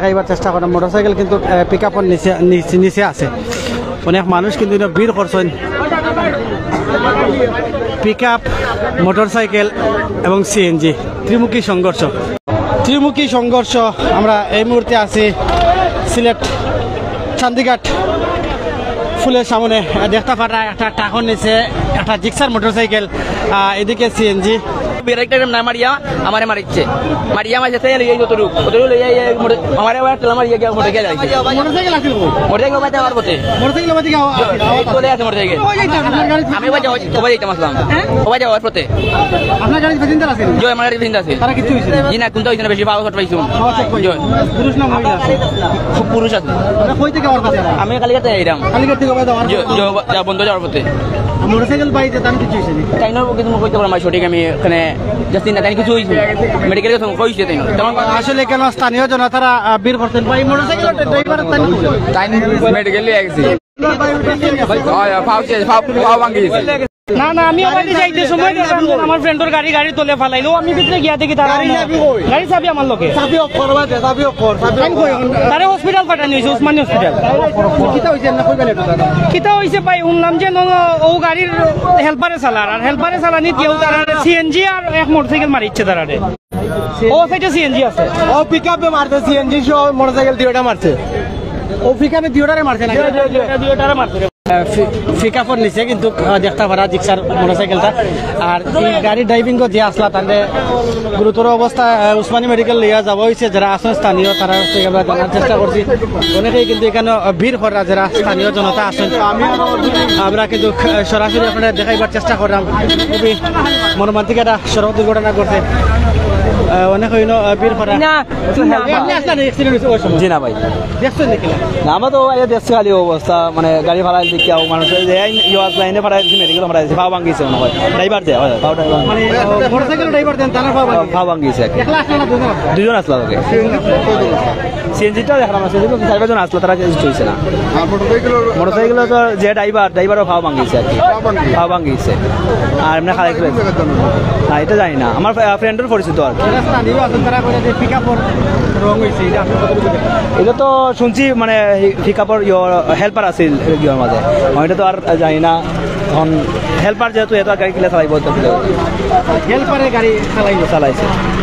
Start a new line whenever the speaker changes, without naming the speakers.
এবার চেষ্টা করেন মোটরসাইকেল কিন্তু পিক আপের নিচে আছে অনেক মানুষ কিন্তু ভিড় করছেন পিক আপ মোটরসাইকেল এবং সিএনজি ত্রিমুখী সংঘর্ষ আমরা এই মুহূর্তে আছি সিলেট চান্দিঘাট ফুলের সামনে দেখতে পারা একটা টাকর নিচে একটা জিক্সার মোটরসাইকেল এদিকে সিএনজি
ব্রেকটা না মারিয়া আমারে মারিচ্ছে মারিয়া মাঝে তাই লইয়া যতটুক লইয়া আমারে আবার তেলা মারিয়া গিয়া মোটর গিয়া যাইছে
মোটরসাইকেল আছে
মোটরসাইকেল বাইতে আমার পথে
মোটরসাইকেল বাদি
চলে আছে মোটরসাইকেল আমি বাজে ওবা যাইতাম আসলাম ওবা যাওয়ার পথে
আপনার গাড়ি প্যাসেঞ্জার আছে
জয় আমার গাড়ি প্যাসেঞ্জার আছে
তারা কিছু হইছে
জি না কোনটা হইছে না বেশি পাওয়া পাইছো জয়
পুরুষ না মহিলা
খুব পুরুষ আছে
মানে কই থেকে ওর কাছে
আমি কালিকাতে আইরাম
কালিকার থেকে বাইতে আমার
জয় বন্ধ যাওয়ার পথে
মোটরসাইকেল বাইতে তার কিছু হইছে নি
তাই না কিন্তু কইতে পারলাম সঠিক আমি এখানে জাস্ট না তাই কিছু হইছে মেডিকেলে কইছে তাই না
আসলে কেন স্থানীয় জনতারা বীর করতেন ভাই মোটরসাইকেল ড্রাইভার
তাই মেডিকেলে গেছি পাও ভাঙিয়েছে
না না আমি ওখানে যাইতে সময় দেখলাম যে আমার ফ্রেন্ডর গাড়ি তোলে ফালাইলো আমি ভিতরে গিয়া দেখি তারা গাড়ি চাবি আমার লোকে
চাবি অফ করবা দে চাবি অফ কর
তারে হসপিটাল পাঠানি হইছে উসমানী হসপিটাল
কিটা হইছে না কইবেন এটা
কিতা হইছে ভাই শুনলাম যে ও গাড়ির হেল্পারে চালার আর হেল্পারে চালানি কেউ তারা সিএনজি আর এক মোটরসাইকেল মারিচ্ছে তারারে ও সাইডে সিএনজি আছে
ও পিকআপে মারছে সিএনজি সহ মোটরসাইকেল দুইটা মারছে ও পিকআপে দুইটারে মারছে না
দুইটারে মারছে
পিকআপের নিচে কিন্তু দেখতে পারা জিক্সার মোটরসাইকেলটা আর এই গাড়ি ড্রাইভিং যে আসলা তাহলে গুরুতর অবস্থা উসমানী মেডিকেল লিয়া যাব হয়েছে যারা আছেন স্থানীয় তারা আমরা জানার চেষ্টা করছি অনেকেই কিন্তু এখানে ভিড় করা যারা স্থানীয় জনতা আছেন আমরা কিন্তু সরাসরি আপনারা দেখাইবার চেষ্টা করলাম খুবই মর্মান্তিক একটা সড়ক দুর্ঘটনা ঘটে অনেক ভিড় করা
জি না ভাই
দেখছেন নাকি
আমরা তো দেখছি খালি অবস্থা মানে গাড়ি ভাড়া দিকে মানুষ লাইনে ভাড়া দিচ্ছে মেডিকেল ভাড়া দিচ্ছে ভাও ভাঙিয়েছে মনে হয় ড্রাইভার দেয়
মানে মোটরসাইকেল ড্রাইভার দেন তারা
ভাও ভাঙিয়েছে
একলা আসলে না
দুজন আসলো ওকে সিএনজিটা দেখলাম না সিএনজি 4-5 জন আসলো তারা কিছু হয়েছে না মোটরসাইকেল তো যে ড্রাইভারও ভাও ভাঙিয়েছে আর কি ভাও ভাঙিয়েছে আর এমনি খারাপ না এটা জানি না আমার ফ্রেন্ডের পরিচিত আর কি এটা তো শুনছি মানে পিকআপর হেল্পার আছিল ইয়র মাঝে এটা তো আর জানি না এখন হেল্পার যেহেতু এত গাড়ি কিলা চালাইব হেল্পারে গাড়ি চালাইছে